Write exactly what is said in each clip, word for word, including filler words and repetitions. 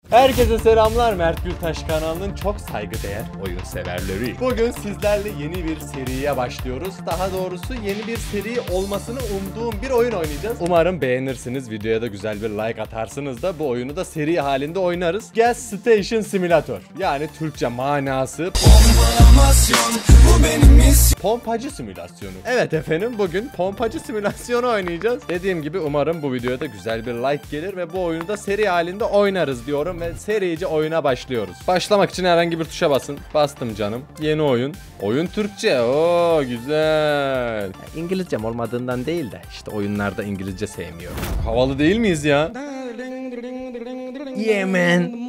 Herkese selamlar, Mert Gültaş kanalının çok saygıdeğer oyun severleri. Bugün sizlerle yeni bir seriye başlıyoruz. Daha doğrusu yeni bir seri olmasını umduğum bir oyun oynayacağız. Umarım beğenirsiniz. Videoya da güzel bir like atarsınız da bu oyunu da seri halinde oynarız. Gas Station Simulator. Yani Türkçe manası bu benim pompacı simülasyonu. Evet efendim, bugün pompacı simülasyonu oynayacağız. Dediğim gibi umarım bu videoya da güzel bir like gelir ve bu oyunu da seri halinde oynarız diyorum ve serice oyuna başlıyoruz. Başlamak için herhangi bir tuşa basın. Bastım canım. Yeni oyun. Oyun Türkçe. Oo güzel. İngilizcem olmadığından değil de işte oyunlarda İngilizce sevmiyorum. Havalı değil miyiz ya? Yeah man.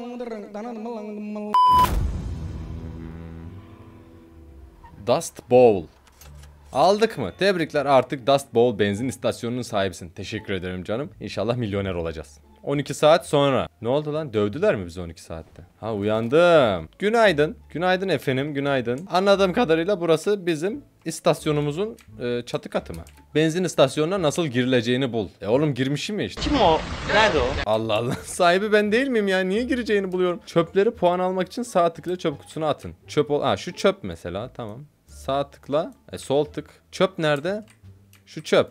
Dust Bowl. Aldık mı? Tebrikler, artık Dust Bowl benzin istasyonunun sahibisin. Teşekkür ederim canım. İnşallah milyoner olacağız. on iki saat sonra. Ne oldu lan? Dövdüler mi bizi on iki saatte? Ha, uyandım. Günaydın. Günaydın efendim. Günaydın. Anladığım kadarıyla burası bizim istasyonumuzun e, çatı katı mı? Benzin istasyonuna nasıl girileceğini bul. E oğlum girmişim ya işte. Kim o? Nerede o? Allah Allah. Sahibi ben değil miyim ya? Niye gireceğini buluyorum. Çöpleri puan almak için sağ tıkla çöp kutusuna atın. Çöp ol. Ha, şu çöp mesela. Tamam. Sağ tıkla. E, sol tık. Çöp nerede? Şu çöp.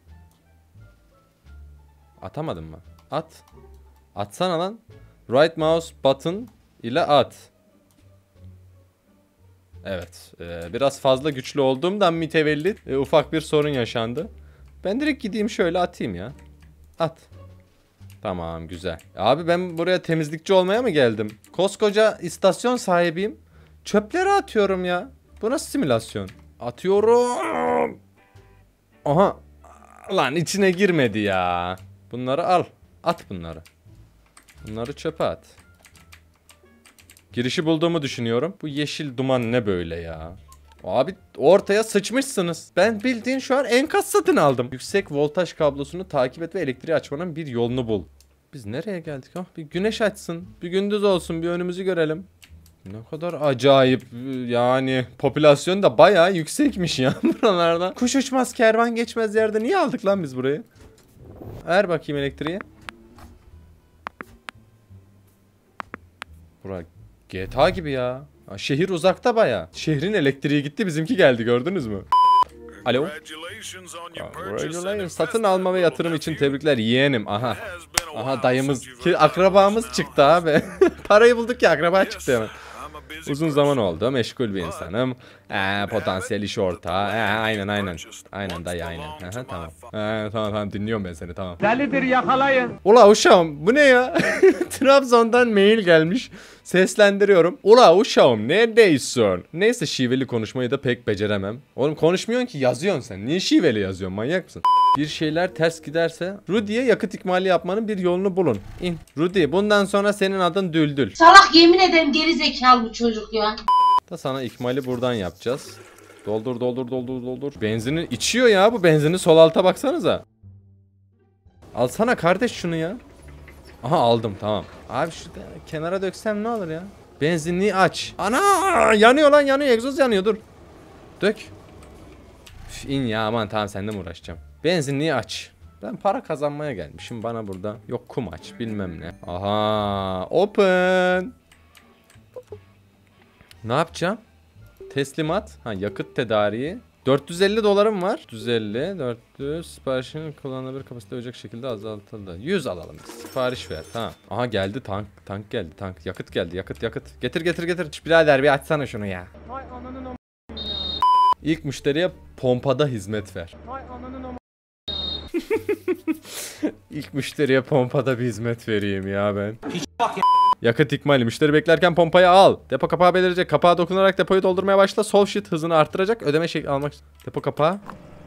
Atamadım mı? At. Atsana lan. Right mouse button ile at. Evet. E, biraz fazla güçlü olduğumdan mütevellit e, ufak bir sorun yaşandı. Ben direkt gideyim şöyle atayım ya. At. Tamam, güzel. Abi ben buraya temizlikçi olmaya mı geldim? Koskoca istasyon sahibiyim. Çöpleri atıyorum ya. Bu nasıl simülasyon? Atıyorum. Aha. Lan içine girmedi ya. Bunları al. At bunları. Bunları çöpe at. Girişi bulduğumu düşünüyorum. Bu yeşil duman ne böyle ya? Abi ortaya sıçmışsınız. Ben bildiğin şu an enkaz satın aldım. Yüksek voltaj kablosunu takip et ve elektriği açmanın bir yolunu bul. Biz nereye geldik? Oh, bir güneş açsın. Bir gündüz olsun. Bir önümüzü görelim. Ne kadar acayip yani, popülasyon da bayağı yüksekmiş ya buralarda. Kuş uçmaz kervan geçmez yerde niye aldık lan biz burayı? Ver bakayım elektriği. Bura G T A gibi ya. Ha, şehir uzakta bayağı. Şehrin elektriği gitti, bizimki geldi, gördünüz mü? Alo. Congratulations. Satın alma ve yatırım için tebrikler yeğenim. Aha. Aha dayımız ki akrabamız çıktı abi. Parayı bulduk ya, akraba çıktı hemen. Uzun zaman oldu, meşgul bir insanım. Ee, potansiyel iş ortağı. Ee, aynen aynen. Aynen dayı aynen. Aha, tamam. Ee, tamam tamam dinliyorum ben seni, tamam. Delidir, yakalayın. Ula uşağım bu ne ya? Trabzon'dan mail gelmiş. Seslendiriyorum. Ula uşağım neredeysin? Neyse, şiveli konuşmayı da pek beceremem. Oğlum konuşmuyorsun ki, yazıyorsun sen. Niye şiveli yazıyorsun, manyak mısın? Bir şeyler ters giderse Rudy'ye yakıt ikmali yapmanın bir yolunu bulun. İn. Rudy, bundan sonra senin adın Düldül. Salak, yemin ederim geri zekalı bu çocuk ya. Da sana ikmali buradan yapacağız. Doldur doldur doldur doldur. Benzini içiyor ya bu, benzini sol alta baksanıza. Alsana kardeş şunu ya. Aha aldım, tamam. Abi şu kenara döksem ne olur ya? Benzinliği aç. Ana yanıyor lan, yanıyor, egzoz yanıyor, dur. Dök. Üf, in ya, aman tamam, seninle mi uğraşacağım? Benzinliği aç. Ben para kazanmaya gelmişim, bana burada yok kum aç bilmem ne. Aha open. Ne yapacağım? Teslimat. Ha, yakıt tedariği. dört yüz elli dolarım var. dört yüz elli, dört yüz siparişin kullanılabilir kapasite olacak şekilde azaltıldı. yüz alalım biz. Sipariş ver. Tamam. Aha geldi tank. Tank geldi. Tank. Yakıt geldi. Yakıt yakıt. Getir getir getir. Şş, birader bir açsana şunu ya. Hay ananın o ya. İlk müşteriye pompada hizmet ver. Hay ananın o İlk müşteriye pompada bir hizmet vereyim ya ben. Hiç bak ya. Yakıt ikmali. Müşteri beklerken pompayı al. Depo kapağı belirecek. Kapağa dokunarak depoyu doldurmaya başla. Sol shift hızını arttıracak. Ödeme şekli almak. Depo kapağı.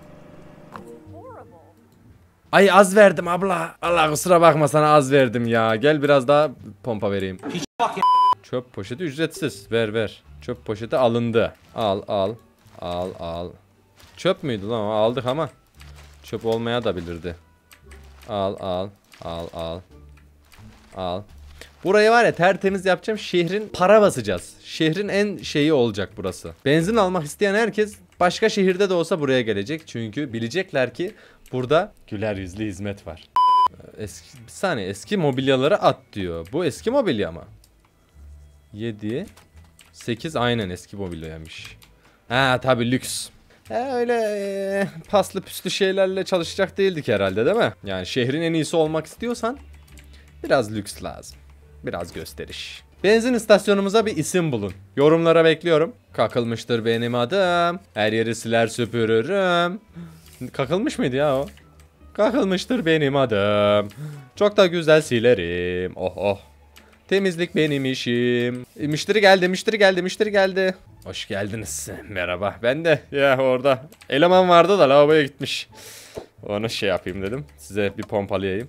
Ay az verdim abla. Allah kusura bakma, sana az verdim ya. Gel biraz daha pompa vereyim. Hiç bak ya. Çöp poşeti ücretsiz. Ver ver. Çöp poşeti alındı. Al al. Al al. Çöp müydü lan? Aldık ama. Çöp olmaya da bilirdi. Al al. Al al. Al. Burayı var ya tertemiz yapacağım. Şehrin para basacağız. Şehrin en şeyi olacak burası. Benzin almak isteyen herkes başka şehirde de olsa buraya gelecek. Çünkü bilecekler ki burada güler yüzlü hizmet var. Eski, bir saniye, eski mobilyaları at diyor. Bu eski mobilya mı? yedi sekiz aynen eski mobilyaymış. Ha tabi lüks. He öyle e, paslı püslü şeylerle çalışacak değildik herhalde, değil mi? Yani şehrin en iyisi olmak istiyorsan biraz lüks lazım. Biraz gösteriş. Benzin istasyonumuza bir isim bulun. Yorumlara bekliyorum. Kakılmıştır benim adım. Her yeri siler süpürürüm. Kakılmış mıydı ya o? Kakılmıştır benim adım. Çok da güzel silerim. Oh oh. Temizlik benim işim. E, müşteri geldi, müşteri geldi, müşteri geldi. Hoş geldiniz. Merhaba. Ben de ya orada eleman vardı da lavaboya gitmiş. Onu şey yapayım dedim. Size bir pompalayayım.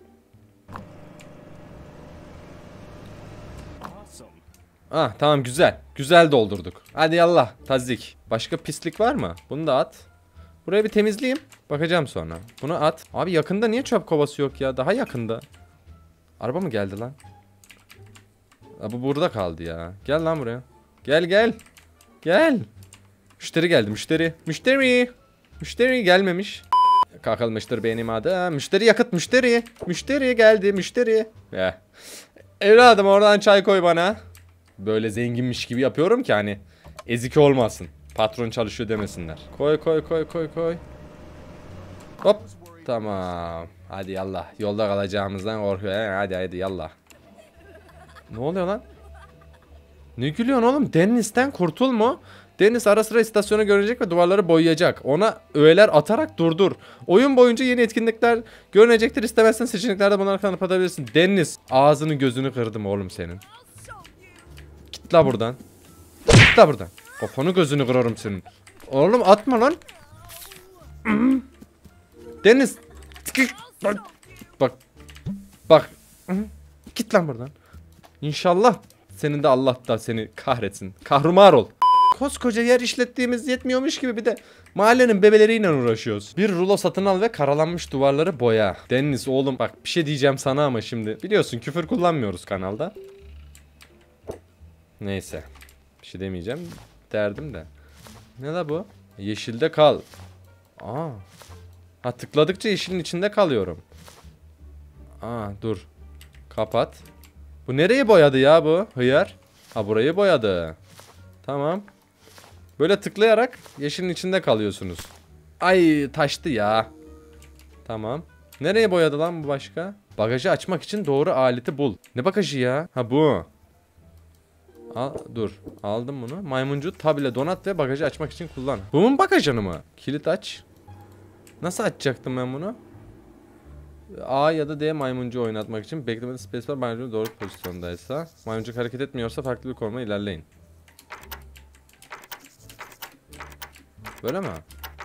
Ah tamam, güzel. Güzel doldurduk. Hadi yallah tazik. Başka pislik var mı? Bunu da at. Buraya bir temizleyeyim. Bakacağım sonra. Bunu at. Abi yakında niye çöp kovası yok ya? Daha yakında. Araba mı geldi lan? Aa, bu burada kaldı ya. Gel lan buraya. Gel gel. Gel. Müşteri geldi, müşteri. Müşteri. Müşteri gelmemiş. Kakılmıştır benim adım. Müşteri yakıt, müşteri. Müşteri geldi, müşteri. Ya. Evladım oradan çay koy bana. Böyle zenginmiş gibi yapıyorum ki hani ezik olmasın. Patron çalışıyor demesinler. Koy koy koy koy koy. Hop. Tamam. Hadi yallah. Yolda kalacağımızdan korkuyor. Hadi hadi yallah. Ne oluyor lan? Ne gülüyorsun oğlum? Dennis'ten kurtul mu? Dennis ara sıra istasyonu görecek ve duvarları boyayacak. Ona öğeler atarak durdur. Oyun boyunca yeni etkinlikler görünecektir. İstemezsen seçeneklerde bunları kapatabilirsin. Dennis, ağzını gözünü kırdım oğlum senin. Git la buradan. Git la buradan. Kafanı gözünü kırarım senin. Oğlum atma lan. Dennis. Bak. Bak. Git lan buradan. İnşallah senin de Allah da seni kahretsin. Kahrumar ol. Koskoca yer işlettiğimiz yetmiyormuş gibi bir de mahallenin bebeleriyle uğraşıyoruz. Bir rulo satın al ve karalanmış duvarları boya. Dennis oğlum bak bir şey diyeceğim sana ama şimdi. Biliyorsun küfür kullanmıyoruz kanalda. Neyse. Bir şey demeyeceğim. Derdim de. Ne la bu? Yeşilde kal. Aa. Ha tıkladıkça yeşilin içinde kalıyorum. Aa dur. Kapat. Bu nereye boyadı ya bu hıyar? Ha burayı boyadı. Tamam. Böyle tıklayarak yeşilin içinde kalıyorsunuz. Ay taştı ya. Tamam. Nereye boyadı lan bu başka? Bagajı açmak için doğru aleti bul. Ne bagajı ya? Ha bu. Al, dur. Aldım bunu. Maymuncu tab ile donat ve bagajı açmak için kullan. Bunun bagajını mı? Kilit aç. Nasıl açacaktım ben bunu? A ya da D maymuncu oynatmak için beklemede spacebar maymuncu doğru pozisyondaysa. Maymuncuk hareket etmiyorsa farklı bir konuma ilerleyin. Böyle mi?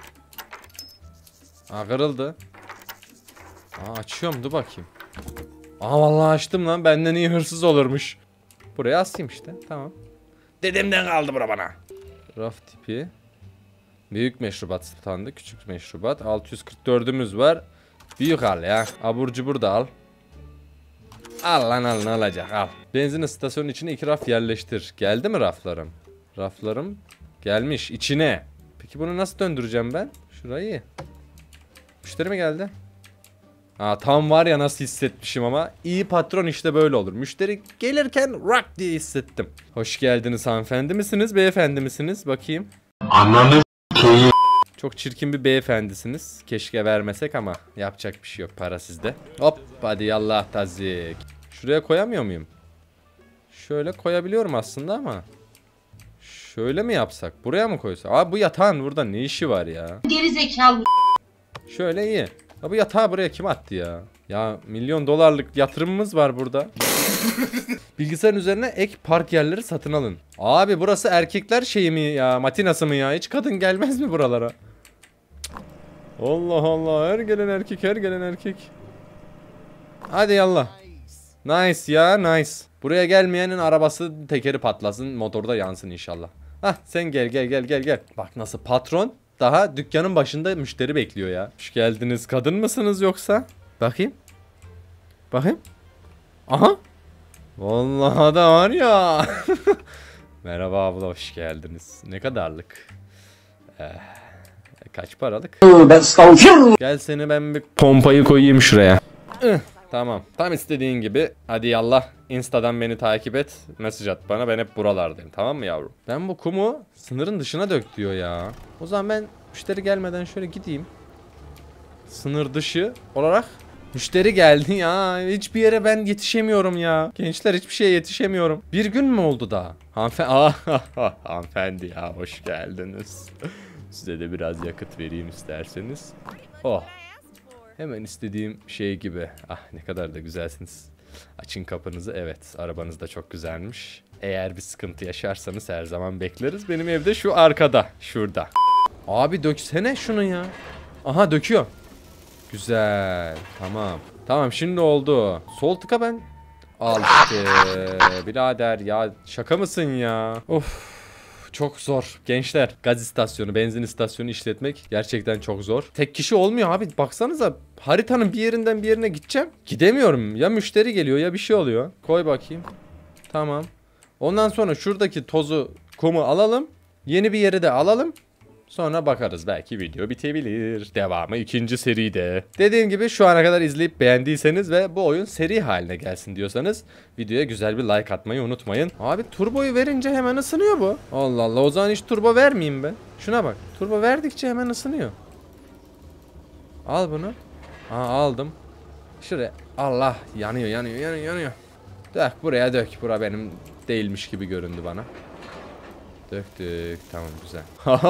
Aa kırıldı. Aa açıyorum dur bakayım. Aa vallahi açtım lan, benden iyi hırsız olurmuş. Buraya asayım işte, tamam. Dedemden kaldı bura bana. Raf tipi. Büyük meşrubat standı, küçük meşrubat. altı yüz kırk dördümüz var. Büyük al ya. Abur cubur da al. Al lan al, ne alacak al. Benzin istasyonunun içine iki raf yerleştir. Geldi mi raflarım? Raflarım gelmiş içine. Peki bunu nasıl döndüreceğim ben? Şurayı. Müşteri mi geldi? Ha tam var ya nasıl hissetmişim ama. İyi patron işte böyle olur. Müşteri gelirken rock diye hissettim. Hoş geldiniz, hanımefendi misiniz beyefendi misiniz? Bakayım. Ananı s**eyim. Çok çirkin bir beyefendisiniz. Keşke vermesek ama yapacak bir şey yok, para sizde. Hop hadi yallah tazik. Şuraya koyamıyor muyum? Şöyle koyabiliyorum aslında ama. Şöyle mi yapsak? Buraya mı koysak? Abi bu yatağın burada ne işi var ya? Geri zekalı. Şöyle iyi. Ya bu yatağı buraya kim attı ya? Ya milyon dolarlık yatırımımız var burada. Bilgisayarın üzerine ek park yerleri satın alın. Abi burası erkekler şeyi mi ya? Matinası mı ya? Hiç kadın gelmez mi buralara? Allah Allah. Her gelen erkek, her gelen erkek. Hadi yallah. Nice ya, nice. Buraya gelmeyenin arabası tekeri patlasın, motorda yansın inşallah. Hah sen gel gel gel gel gel. Bak nasıl patron daha dükkanın başında müşteri bekliyor ya. Hoş geldiniz. Kadın mısınız yoksa? Bakayım. Bakayım. Aha. Vallahi da var ya. Merhaba abla, hoş geldiniz. Ne kadarlık? Ee, kaç paralık? Gel seni ben bir pompayı koyayım şuraya. Ih, tamam. Tam istediğin gibi. Hadi yallah. Insta'dan beni takip et. Mesaj at bana. Ben hep buralardayım. Tamam mı yavrum? Ben bu kumu sınırın dışına dök diyor ya. O zaman ben müşteri gelmeden şöyle gideyim. Sınır dışı olarak müşteri geldi ya. Hiçbir yere ben yetişemiyorum ya. Gençler hiçbir şeye yetişemiyorum. Bir gün mü oldu daha? Hanımefendi, Aa, hanımefendi ya hoş geldiniz. Size de biraz yakıt vereyim isterseniz. Oh. Hemen istediğim şey gibi. Ah ne kadar da güzelsiniz. Açın kapınızı. Evet, arabanız da çok güzelmiş. Eğer bir sıkıntı yaşarsanız her zaman bekleriz. Benim evde şu arkada. Şurada. Abi döksene şunu ya. Aha döküyor. Güzel. Tamam. Tamam şimdi oldu. Sol tıka ben. Al işte. Birader ya şaka mısın ya? Of. Çok zor. Gençler, gaz istasyonu, benzin istasyonu işletmek gerçekten çok zor. Tek kişi olmuyor abi. Baksanıza haritanın bir yerinden bir yerine gideceğim. Gidemiyorum. Ya müşteri geliyor ya bir şey oluyor. Koy bakayım. Tamam. Ondan sonra şuradaki tozu, kumu alalım. Yeni bir yeri de alalım. Sonra bakarız. Belki video bitebilir. Devamı ikinci seride. Dediğim gibi şu ana kadar izleyip beğendiyseniz ve bu oyun seri haline gelsin diyorsanız videoya güzel bir like atmayı unutmayın. Abi turboyu verince hemen ısınıyor bu. Allah Allah, o zaman hiç turbo vermeyeyim ben. Şuna bak. Turbo verdikçe hemen ısınıyor. Al bunu. Aa, aldım. Şuraya. Allah, yanıyor yanıyor yanıyor yanıyor. Dök buraya dök. Bura benim değilmiş gibi göründü bana. Döktük. Tamam güzel.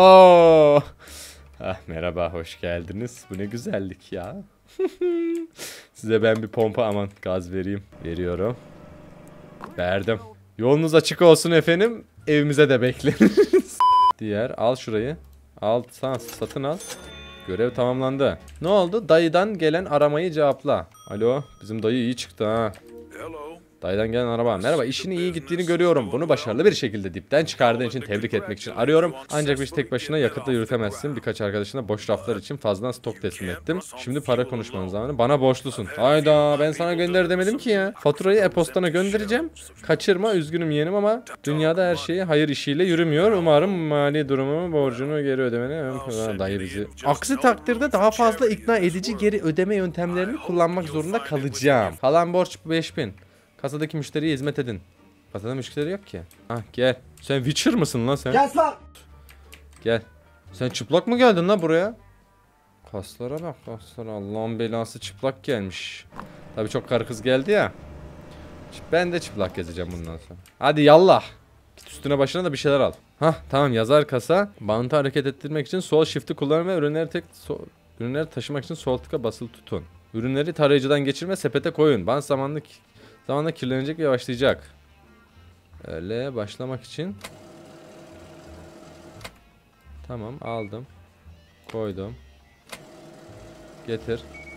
Ah, merhaba hoş geldiniz. Bu ne güzellik ya. Size ben bir pompa aman gaz vereyim. Veriyorum. Verdim. Yolunuz açık olsun efendim. Evimize de bekleriz. Diğer al şurayı. Al sen satın al. Görev tamamlandı. Ne oldu? Dayıdan gelen aramayı cevapla. Alo, bizim dayı iyi çıktı ha. Dayıdan gelen araba. Merhaba, işini iyi gittiğini görüyorum. Bunu başarılı bir şekilde dipten çıkardığın için tebrik etmek için arıyorum. Ancak bir tek başına yakıtla yürütemezsin. Birkaç arkadaşına boş raflar için fazladan stok teslim ettim. Şimdi para konuşmanın zamanı. Bana borçlusun. Hayda, ben sana gönder demedim ki ya. Faturayı e-postana göndereceğim. Kaçırma, üzgünüm yeğenim ama dünyada her şeyi hayır işiyle yürümüyor. Umarım mali durumumu, borcunu geri ödemeni... Dayı bizi. Aksi takdirde daha fazla ikna edici geri ödeme yöntemlerini kullanmak zorunda kalacağım. Kalan borç beş bin. Kasadaki müşteriye hizmet edin. Kasada müşteri yok ki. Ah gel. Sen Witcher mısın lan sen? Gel lan. Gel. Sen çıplak mı geldin lan buraya? Kaslara bak kaslara. Allah'ın belası çıplak gelmiş. Tabii çok karı kız geldi ya. Ben de çıplak gezeceğim bundan sonra. Hadi yallah. Git üstüne başına da bir şeyler al. Hah tamam, yazar kasa. Bantı hareket ettirmek için sol shift'i kullanın ve ürünleri tek so ürünleri taşımak için sol tıka basılı tutun. Ürünleri tarayıcıdan geçirme, sepete koyun. Bant zamanla zamanla kirlenecek ve yavaşlayacak. Öyle başlamak için. Tamam, aldım. Koydum. Getir.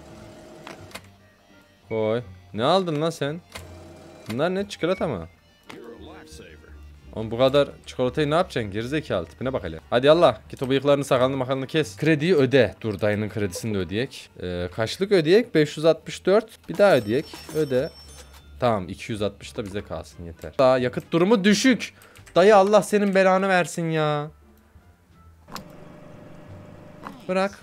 Koy. Ne aldın lan sen? Bunlar ne, çikolata mı? Oğlum bu kadar çikolatayı ne yapacaksın? Gerizekalı tipine bak hele. Hadi Allah, git o bıyıklarını, sakalını makalını kes. Krediyi öde. Dur, dayının kredisini de ödeyek. Ee, kaçlık ödeyek? beş yüz altmış dört. Bir daha ödeyek. Öde. Tamam, iki yüz altmış da bize kalsın yeter. Daha yakıt durumu düşük. Dayı Allah senin belanı versin ya. Bırak.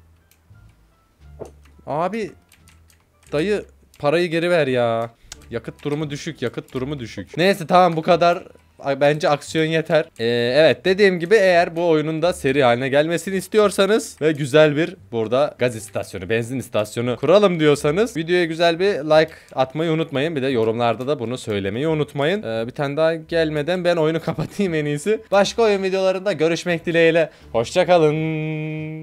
Abi dayı parayı geri ver ya. Yakıt durumu düşük, yakıt durumu düşük. Neyse tamam, bu kadar. Bence aksiyon yeter. Ee, evet, dediğim gibi eğer bu oyunun da seri haline gelmesini istiyorsanız ve güzel bir burada gaz istasyonu, benzin istasyonu kuralım diyorsanız videoya güzel bir like atmayı unutmayın. Bir de yorumlarda da bunu söylemeyi unutmayın. Ee, bir tane daha gelmeden ben oyunu kapatayım en iyisi. Başka oyun videolarında görüşmek dileğiyle. Hoşça kalın.